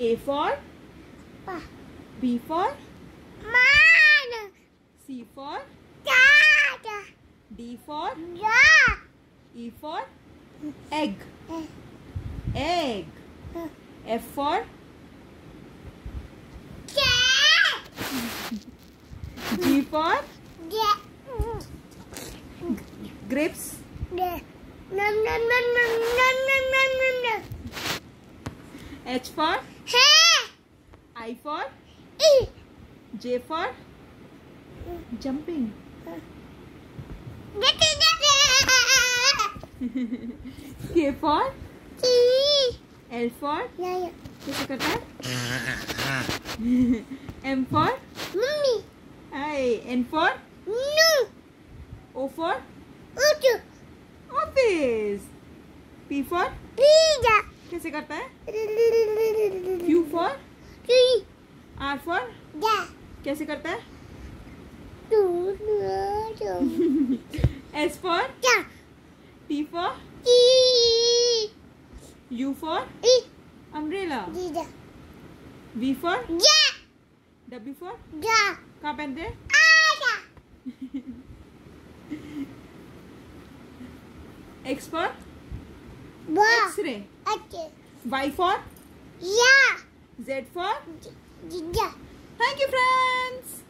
A for Pa. B for Man. C for Dad. D for Yeah. E for egg. Eh. Egg. F for Cat. G for Yeah. grapes. Yeah. No, no, no, no, no, no, no, no, no. H for Hey. I for E. J for jumping. Get it. K for E. L for Yeah, yeah. कैसे करता है? M for Mummy. N for No. O for Utu. office. P for Pizza. कैसे करता है? Q for Tree. R for Da. कैसे करता है? Do. S for Da. T for E. U for E. umbrella. Dida. V for Ja. W for Da. कहाँ पहनते हैं? Ada. X for Ba. X-ray. Okay. Y for Yeah. Z for Dida. Thank you, friends.